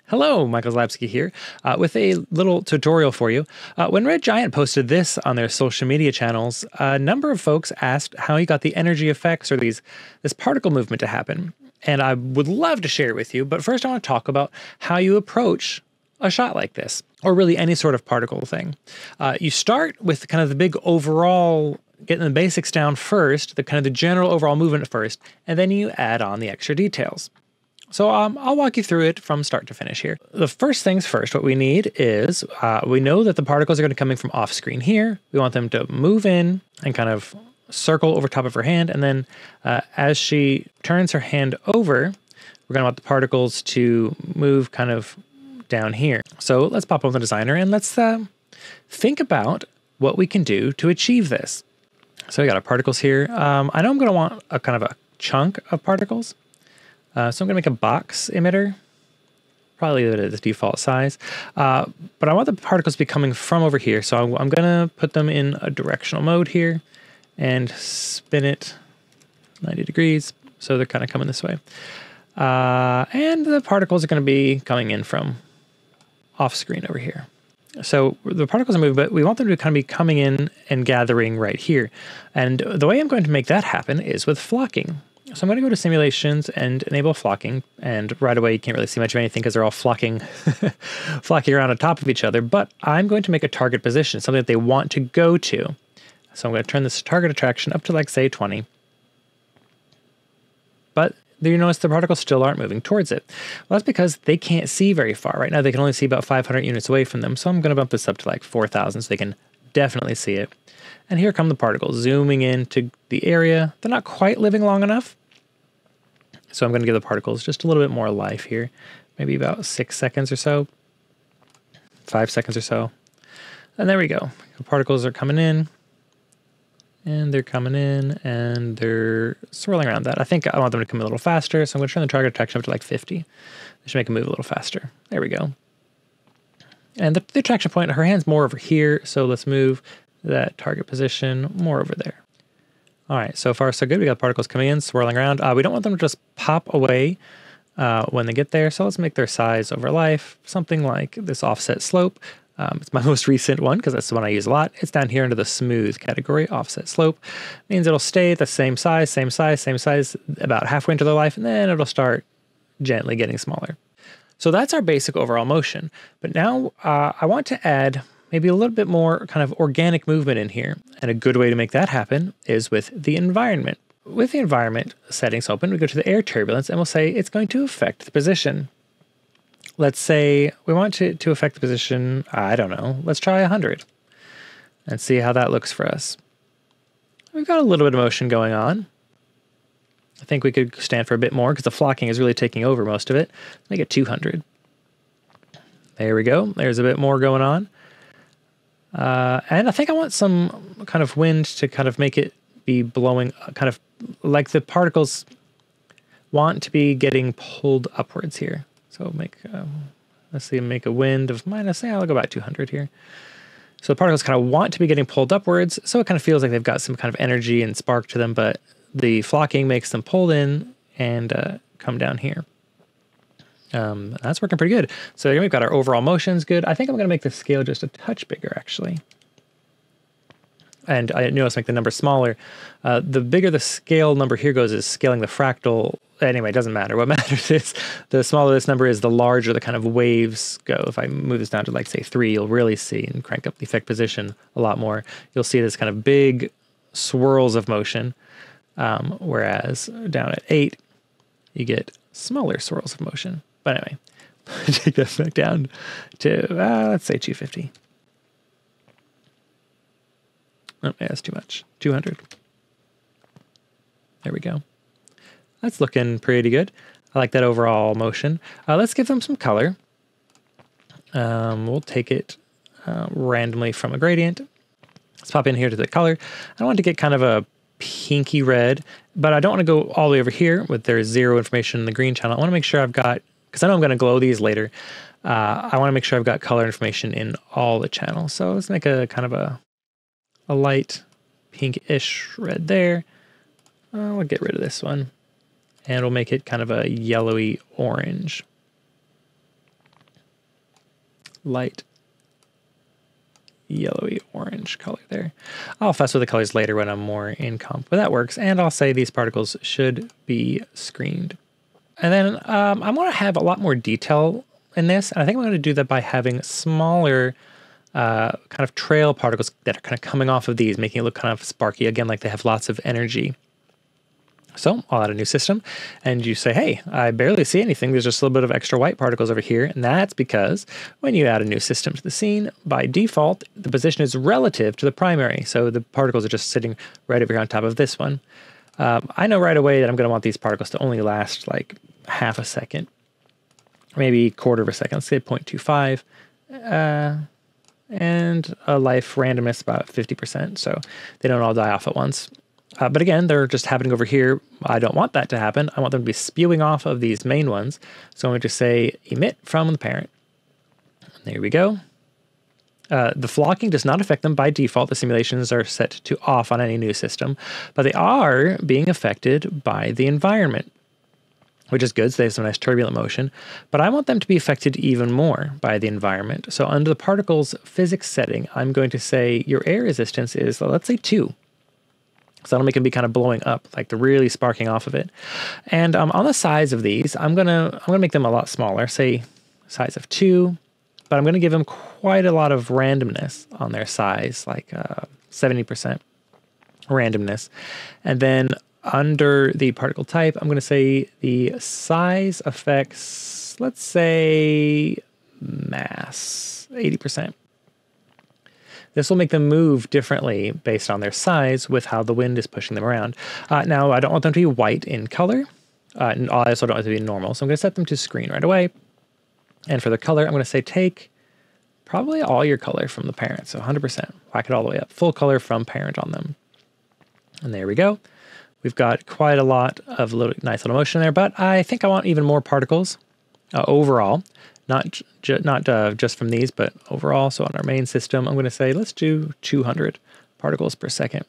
Hello, Michael Zlabsky here, with a little tutorial for you. When Red Giant posted this on their social media channels, a number of folks asked how he got the energy effects or this particle movement to happen. And I would love to share it with you, but first I want to talk about how you approach a shot like this, or really any sort of particle thing. You start with kind of the big overall, getting the basics down first, the kind of the general overall movement first, and then you add on the extra details. So I'll walk you through it from start to finish here. The first things first, what we need is, we know that the particles are going to be coming from off screen here. We want them to move in and kind of circle over top of her hand. And then as she turns her hand over, we're going to want the particles to move kind of down here. So let's pop on the designer and let's think about what we can do to achieve this. So we got our particles here. I know I'm going to want a kind of a chunk of particles. So I'm going to make a box emitter, probably the default size, but I want the particles to be coming from over here. So I'm going to put them in a directional mode here and spin it 90 degrees. So they're kind of coming this way. And the particles are going to be coming in from off screen over here. So the particles are moving, but we want them to kind of be coming in and gathering right here. And the way I'm going to make that happen is with flocking. So I'm going to go to simulations and enable flocking, and right away you can't really see much of anything because they're all flocking around on top of each other, but I'm going to make a target position, something that they want to go to. So I'm going to turn this target attraction up to like say 20. But you notice the particles still aren't moving towards it. Well, that's because they can't see very far. Right now they can only see about 500 units away from them, so I'm going to bump this up to like 4,000 so they can definitely see it. And here come the particles zooming into the area. They're not quite living long enough. So I'm going to give the particles just a little bit more life here. Maybe about 6 seconds or so. 5 seconds or so. And there we go. The particles are coming in. And they're coming in. And they're swirling around that. I think I want them to come a little faster. So I'm going to turn the target attraction up to like 50. I should make them move a little faster. There we go. And the attraction point, her hand's more over here. So let's move that target position more over there. All right, so far so good. We got particles coming in, swirling around. We don't want them to just pop away when they get there, so let's make their size over life something like this offset slope. It's my most recent one because that's the one I use a lot. It's down here under the smooth category. Offset slope means it'll stay the same size, about halfway into their life, and then it'll start gently getting smaller. So that's our basic overall motion. But now I want to add maybe a little bit more kind of organic movement in here. And a good way to make that happen is with the environment. With the environment settings open, we go to the air turbulence and we'll say it's going to affect the position. Let's say we want to affect the position, I don't know, let's try 100 and see how that looks for us. We've got a little bit of motion going on. I think we could stand for a bit more because the flocking is really taking over most of it. Let's make it 200. There we go. There's a bit more going on. And I think I want some kind of wind to kind of make it be blowing, kind of like the particles want to be getting pulled upwards here. So let's see, make a wind of minus, I'll go about 200 here. So the particles kind of want to be getting pulled upwards, so it kind of feels like they've got some kind of energy and spark to them, but the flocking makes them pulled in and come down here. That's working pretty good. So we've got our overall motions good. I think I'm going to make the scale just a touch bigger, actually. And I notice make the number smaller. The bigger the scale number here goes is scaling the fractal. Anyway, it doesn't matter. What matters is the smaller this number is, the larger the kind of waves go. If I move this down to like say 3, you'll really see, and crank up the effect position a lot more, you'll see this kind of big swirls of motion. Whereas down at 8, you get smaller swirls of motion. But anyway, take that back down to, let's say 250. Oh, yeah, that's too much. 200. There we go. That's looking pretty good. I like that overall motion. Let's give them some color. We'll take it randomly from a gradient. Let's pop in here to the color. I want to get kind of a pinky red, but I don't want to go all the way over here with their 0 information in the green channel. I want to make sure I've got, because I know I'm going to glow these later, I want to make sure I've got color information in all the channels. So let's make a kind of a light pinkish red there. We'll get rid of this one. And we'll make it kind of a yellowy orange. light yellowy orange color there. I'll fuss with the colors later when I'm more in comp, but that works. And I'll say these particles should be screened. And then I want to have a lot more detail in this. And I think I'm going to do that by having smaller kind of trail particles that are kind of coming off of these, making it look kind of sparky, again, like they have lots of energy. So I'll add a new system, and you say, hey, I barely see anything. There's just a little bit of extra white particles over here. And that's because when you add a new system to the scene, by default, the position is relative to the primary. So the particles are just sitting right over here on top of this one. I know right away that I'm going to want these particles to only last like half a second, maybe quarter of a second, let's say 0.25. And a life randomness about 50%. So they don't all die off at once. But again, they're just happening over here. I don't want that to happen. I want them to be spewing off of these main ones. So I'm going to say emit from the parent. There we go. The flocking does not affect them by default. The simulations are set to off on any new system, but they are being affected by the environment, which is good. So they have some nice turbulent motion, but I want them to be affected even more by the environment. So under the particles physics setting, I'm going to say your air resistance is, let's say 2. So that'll make them be kind of blowing up, like they're really sparking off of it. And on the size of these, I'm gonna make them a lot smaller, say size of 2, but I'm gonna give them quite a lot of randomness on their size, like 70% randomness. And then under the particle type, I'm gonna say the size affects, let's say mass, 80%. This will make them move differently based on their size with how the wind is pushing them around. Now, I don't want them to be white in color. And I also don't want them to be normal. So I'm going to set them to screen right away. And for the color, I'm going to say take probably all your color from the parent. So 100%. Whack it all the way up. Full color from parent on them. And there we go. We've got quite a lot of nice little motion there. But I think I want even more particles overall. Not just from these, but overall. So on our main system, I'm going to say, let's do 200 particles per second.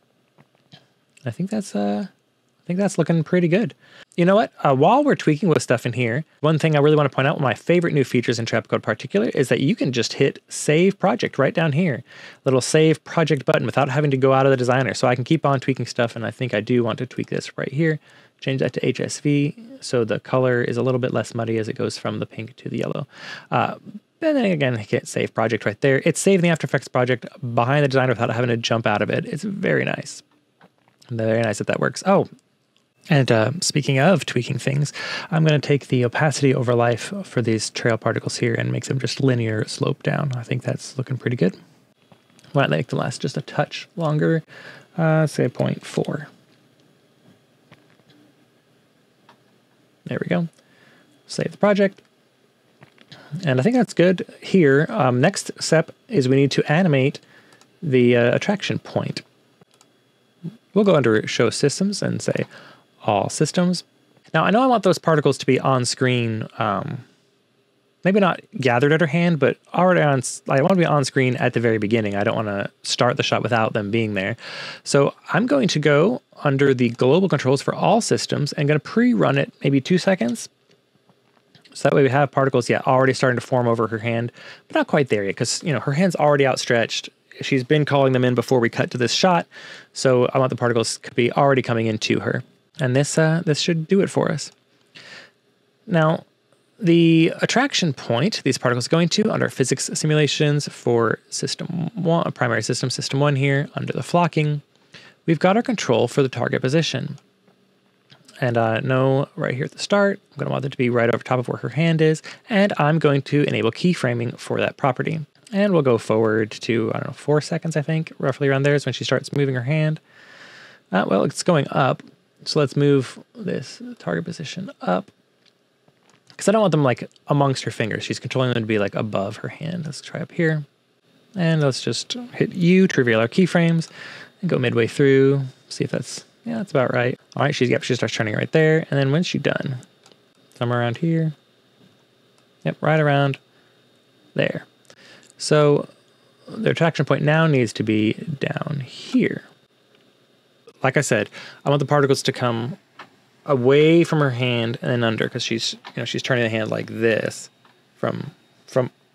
I think that's looking pretty good. You know what? While we're tweaking with stuff in here, one thing I really want to point out, one of my favorite new features in Trapcode Particular is that you can just hit Save Project right down here. Little Save Project button without having to go out of the designer. So I can keep on tweaking stuff, and I think I do want to tweak this right here. Change that to HSV so the color is a little bit less muddy as it goes from the pink to the yellow. And then again, hit Save Project right there. It's saving the After Effects project behind the designer without having to jump out of it. It's very nice. Very nice that works. Oh, and speaking of tweaking things, I'm going to take the opacity over life for these trail particles here and make them just linear slope down. I think that's looking pretty good. Might make them last just a touch longer, say 0.4. There we go. Save the project. And I think that's good here. Next step is we need to animate the attraction point. We'll go under Show Systems and say All Systems. Now, I know I want those particles to be on screen, maybe not gathered at her hand, but already on. I want to be on screen at the very beginning. I don't want to start the shot without them being there. So I'm going to go under the global controls for all systems and going to pre-run it maybe 2 seconds. So that way we have particles, already starting to form over her hand, but not quite there yet because, her hand's already outstretched. She's been calling them in before we cut to this shot. So I want the particles to be already coming into her. And this should do it for us. Now, the attraction point these particles are going to under physics simulations for system 1, primary system 1 here, under the flocking, we've got our control for the target position. And no, right here at the start, I'm going to want it to be right over top of where her hand is, and I'm going to enable keyframing for that property. And we'll go forward to, 4 seconds, I think, roughly around there is when she starts moving her hand. Well, it's going up, so let's move this target position up. Because I don't want them like amongst her fingers. She's controlling them to be like above her hand. Let's try up here. And let's just hit U to reveal our keyframes and go midway through. See if that's, that's about right. All right, she starts turning right there. And then when's she done? Somewhere around here. Yep, right around there. So the attraction point now needs to be down here. Like I said, I want the particles to come away from her hand and then under, because she's turning the hand like this from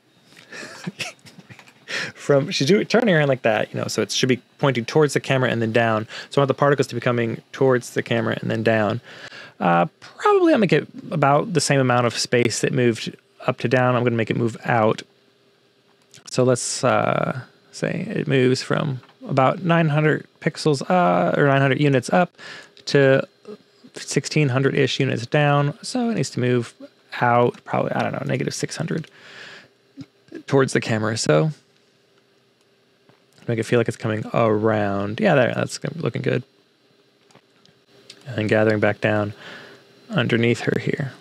she's turning her hand like that, so it should be pointing towards the camera and then down. So I want the particles to be coming towards the camera and then down. Probably I'll make it about the same amount of space that moved up to down. I'm going to make it move out. So let's say it moves from about 900 pixels or 900 units up to 1600-ish units down. So it needs to move out probably, I don't know, -600 towards the camera. So make it feel like it's coming around. Yeah, that's looking good. And then gathering back down underneath her here.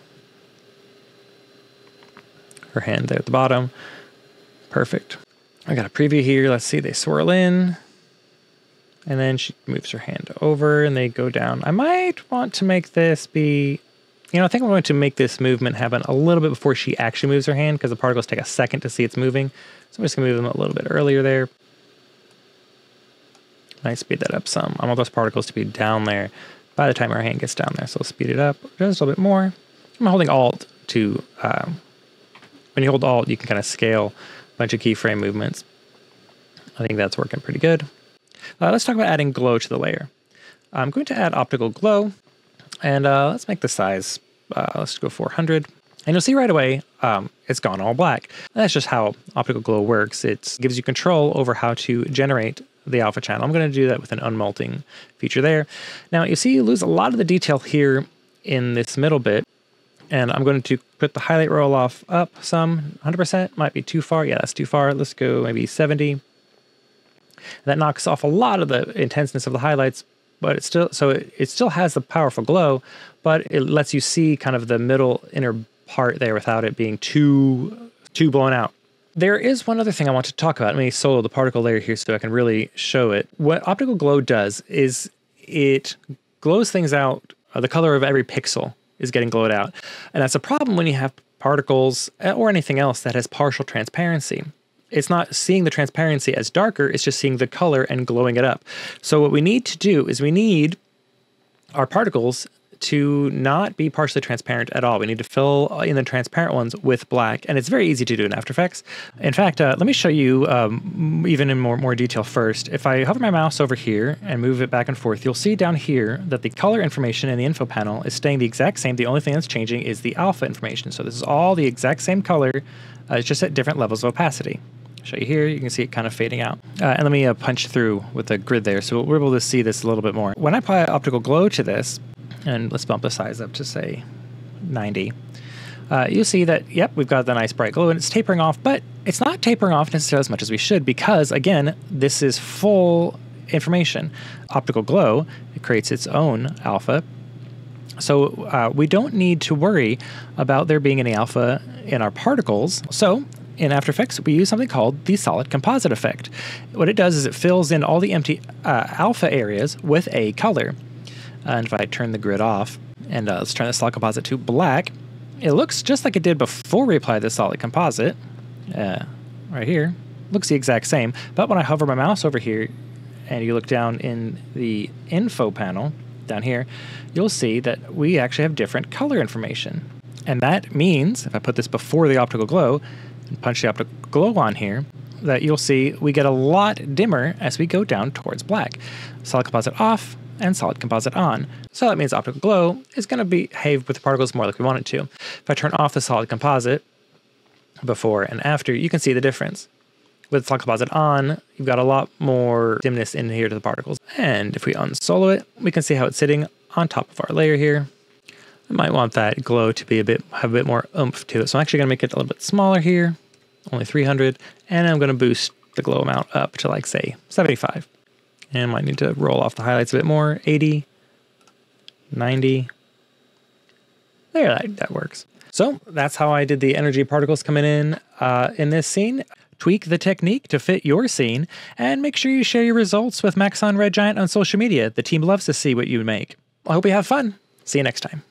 Her hand there at the bottom. Perfect. I got a preview here. Let's see, they swirl in. And then she moves her hand over and they go down. I might want to make this be, I think I'm going to make this movement happen a little bit before she actually moves her hand because the particles take a second to see it's moving. So I'm just going to move them a little bit earlier there. Might speed that up some. I want those particles to be down there by the time our hand gets down there. So we'll speed it up just a little bit more. I'm holding Alt to, when you hold Alt, you can kind of scale a bunch of keyframe movements. I think that's working pretty good. Let's talk about adding glow to the layer. I'm going to add Optical Glow, and let's make the size, let's go 400. And you'll see right away, it's gone all black. That's just how Optical Glow works. It gives you control over how to generate the alpha channel. I'm going to do that with an unmulting feature there. Now you see you lose a lot of the detail here in this middle bit, and I'm going to put the highlight roll off up some. 100% might be too far. Yeah, that's too far. Let's go maybe 70. That knocks off a lot of the intenseness of the highlights, but it still has the powerful glow, but it lets you see kind of the middle inner part there without it being too blown out. There is one other thing I want to talk about. Let me solo the particle layer here so I can really show it. What Optical Glow does is it glows things out. The color of every pixel is getting glowed out. And that's a problem when you have particles or anything else that has partial transparency. It's not seeing the transparency as darker, it's just seeing the color and glowing it up. So what we need to do is we need our particles to not be partially transparent at all. We need to fill in the transparent ones with black, and it's very easy to do in After Effects. In fact, let me show you even in more detail first. If I hover my mouse over here and move it back and forth, you'll see down here that the color information in the info panel is staying the exact same. The only thing that's changing is the alpha information. So this is all the exact same color, it's just at different levels of opacity. I'll show you here, you can see it kind of fading out. And let me punch through with the grid there so we're able to see this a little bit more. When I apply Optical Glow to this, and let's bump the size up to say 90, you'll see that, yep, we've got the nice bright glow and it's tapering off, but it's not tapering off necessarily as much as we should because, again, this is full information. Optical Glow, it creates its own alpha. So we don't need to worry about there being any alpha in our particles. So in After Effects, we use something called the solid composite effect. What it does is it fills in all the empty alpha areas with a color. And if I turn the grid off, and let's turn the solid composite to black, it looks just like it did before we applied the solid composite. Right here, looks the exact same. But when I hover my mouse over here, and you look down in the info panel, down here, you'll see that we actually have different color information. And that means, if I put this before the Optical Glow, and punch the Optical Glow on here, that you'll see we get a lot dimmer as we go down towards black. Solid composite off and solid composite on. So that means Optical Glow is going to behave with the particles more like we want it to. If I turn off the solid composite before and after, you can see the difference. With solid composite on, you've got a lot more dimness in here to the particles. And if we unsolo it, we can see how it's sitting on top of our layer here. I might want that glow to be have a bit more oomph to it. So I'm actually going to make it a little bit smaller here, only 300, and I'm going to boost the glow amount up to like say 75. And I might need to roll off the highlights a bit more, 80, 90. There, that works. So that's how I did the energy particles coming in this scene. Tweak the technique to fit your scene, and make sure you share your results with Maxon Red Giant on social media. The team loves to see what you make. I hope you have fun. See you next time.